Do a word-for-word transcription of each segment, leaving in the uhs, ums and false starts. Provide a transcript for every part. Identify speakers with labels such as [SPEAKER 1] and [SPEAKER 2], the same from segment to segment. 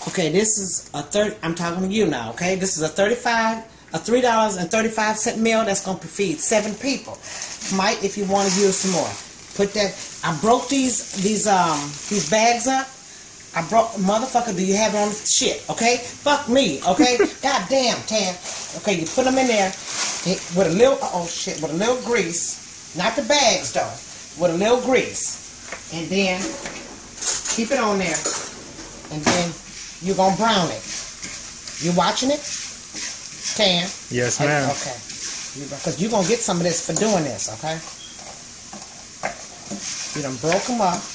[SPEAKER 1] Okay, this is a thirty. I'm talking to you now. Okay, this is a thirty-five, a three dollars and thirty-five cent meal that's gonna feed seven people. Might, if you want to use some more, put that. I broke these these um these bags up. I broke, motherfucker. Do you have it on shit? Okay, fuck me. Okay, god damn, Tan. Okay, you put them in there with a little oh shit with a little grease, not the bags though, with a little grease, and then keep it on there, and then you're gonna brown it. You watching it, Tan?
[SPEAKER 2] Yes, ma'am.
[SPEAKER 1] Okay, because you're gonna get some of this for doing this. Okay, you done broke them up.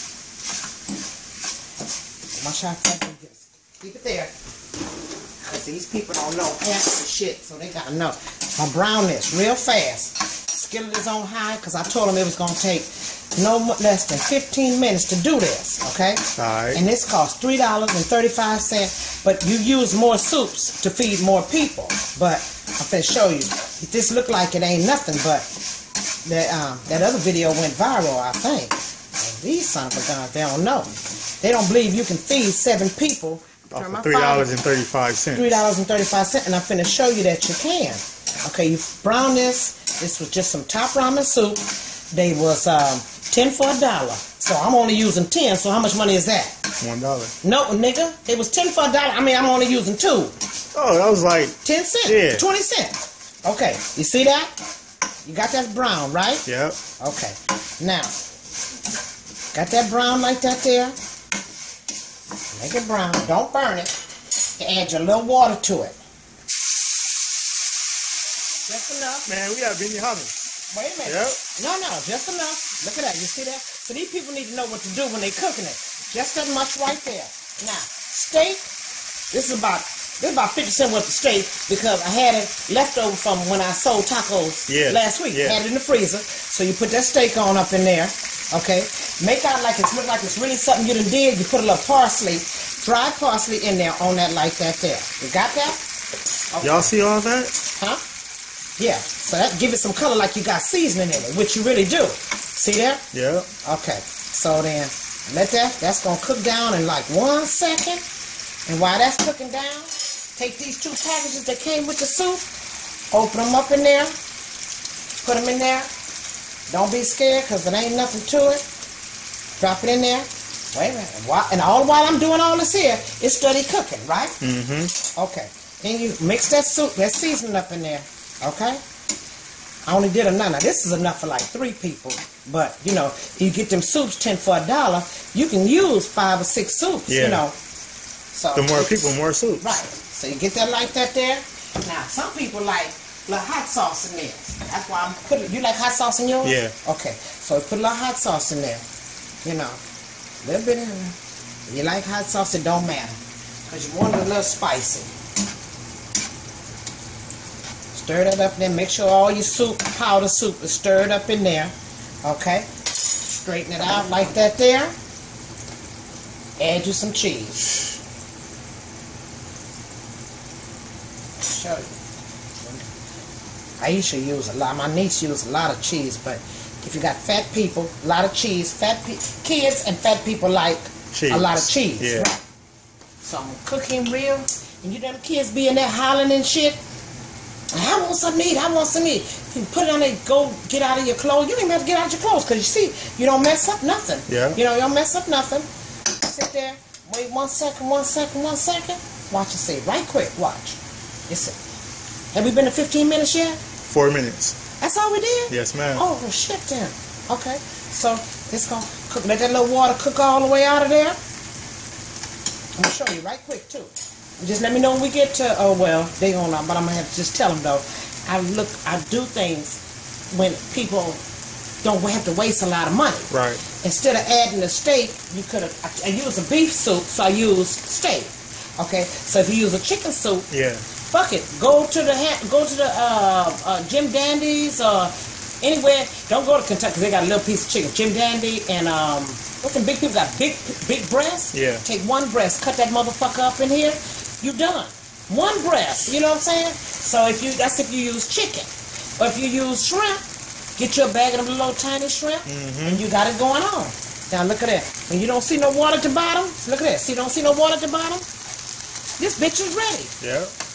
[SPEAKER 1] Watch how fucking just keep it there. Cause these people don't know half the shit, so they gotta know. I'm brown this real fast. Skillet is on high, cause I told them it was gonna take no less than fifteen minutes to do this. Okay.
[SPEAKER 2] All right.
[SPEAKER 1] And this costs three dollars and thirty-five cents. But you use more soups to feed more people. But I'm gonna show you. This look like it ain't nothing, but that um that other video went viral, I think. And these son of a guns, they don't know. They don't believe you can feed seven people.
[SPEAKER 2] Three dollars and thirty-five cents.
[SPEAKER 1] Three dollars and thirty-five cents, and I'm finna show you that you can. Okay, you brown this. This was just some top ramen soup. They was um, ten for a dollar. So I'm only using ten. So how much money is that?
[SPEAKER 2] One dollar.
[SPEAKER 1] No, nigga, it was ten for a dollar. I mean, I'm only using two.
[SPEAKER 2] Oh, that was like
[SPEAKER 1] ten cents.
[SPEAKER 2] Yeah.
[SPEAKER 1] Twenty cents. Okay, you see that? You got that brown, right?
[SPEAKER 2] Yep.
[SPEAKER 1] Okay. Now, got that brown like that there. Make it brown. Don't burn it. You add your little water to it. Just enough.
[SPEAKER 2] Man, we have Benny Hummus.
[SPEAKER 1] Wait a minute.
[SPEAKER 2] Yep.
[SPEAKER 1] No, no, just enough. Look at that. You see that? So these people need to know what to do when they're cooking it. Just that much right there. Now, steak. This is about this is about fifty cents worth of steak because I had it left over from when I sold tacos
[SPEAKER 2] yeah.
[SPEAKER 1] last week.
[SPEAKER 2] Yeah.
[SPEAKER 1] I had it in the freezer. So you put that steak on up in there. Okay. Make out like it's look like it's really something you done did. You put a little parsley, dried parsley in there on that like that there. You got that? Okay.
[SPEAKER 2] Y'all see all that?
[SPEAKER 1] Huh? Yeah. So that give it some color like you got seasoning in it, which you really do. See there?
[SPEAKER 2] Yeah.
[SPEAKER 1] Okay. So then let that that's gonna cook down in like one second. And while that's cooking down, take these two packages that came with the soup, open them up in there, put them in there. Don't be scared because it ain't nothing to it. Drop it in there. Wait a minute. And all while I'm doing all this here, it's steady cooking, right?
[SPEAKER 2] Mm-hmm.
[SPEAKER 1] Okay. Then you mix that soup, that seasoning up in there. Okay? I only did enough. Now, this is enough for like three people. But, you know, you get them soups ten for a dollar, you can use five or six soups,
[SPEAKER 2] yeah.
[SPEAKER 1] you know. So
[SPEAKER 2] the more people, more soups.
[SPEAKER 1] Right. So you get that like that there. Now, some people like little hot sauce in there. That's why I'm putting. You like hot sauce in yours?
[SPEAKER 2] Yeah.
[SPEAKER 1] Okay. So put a little hot sauce in there. You know, a little bit in there. If you like hot sauce, it don't matter because you want it a little spicy. Stir that up there. Make sure all your soup, powder soup, is stirred up in there. Okay. Straighten it out like that there. Add you some cheese. Show you. Aisha use a lot. My niece use a lot of cheese, but if you got fat people, a lot of cheese. Fat pe kids and fat people like
[SPEAKER 2] cheese.
[SPEAKER 1] A lot of cheese.
[SPEAKER 2] Yeah.
[SPEAKER 1] Right. So I'm gonna cook him real, and you them kids be in there hollering and shit. I want some meat. I want some meat. You put it on there. Go get out of your clothes. You don't even have to get out of your clothes because you see, you don't mess up nothing.
[SPEAKER 2] Yeah.
[SPEAKER 1] You know, you don't mess up nothing. Sit there. Wait one second. One second. One second. Watch and see. Right quick. Watch. You see. Have we been to fifteen minutes yet?
[SPEAKER 2] Four minutes.
[SPEAKER 1] That's all we did?
[SPEAKER 2] Yes, ma'am.
[SPEAKER 1] Oh, well, shit then. Okay. So, it's going to cook. Let that little water cook all the way out of there. I'm going to show you right quick, too. Just let me know when we get to, oh, well, they going to, but I'm going to have to just tell them, though. I look, I do things when people don't have to waste a lot of money.
[SPEAKER 2] Right.
[SPEAKER 1] Instead of adding the steak, you could have, I, I use a beef soup, so I use steak. Okay. So, if you use a chicken soup,
[SPEAKER 2] yeah.
[SPEAKER 1] Fuck it. Go to the go to the uh, uh, Jim Dandy's or anywhere. Don't go to Kentucky. They got a little piece of chicken. Jim Dandy and um, what them big people got? Big big breasts.
[SPEAKER 2] Yeah.
[SPEAKER 1] Take one breast, cut that motherfucker up in here. You done. One breast. You know what I'm saying? So if you that's if you use chicken, or if you use shrimp, get you a bag of them little tiny shrimp,
[SPEAKER 2] mm-hmm.
[SPEAKER 1] and you got it going on. Now look at that. When you don't see no water at the bottom, look at that. See, don't see no water at the bottom. This bitch is ready.
[SPEAKER 2] Yeah.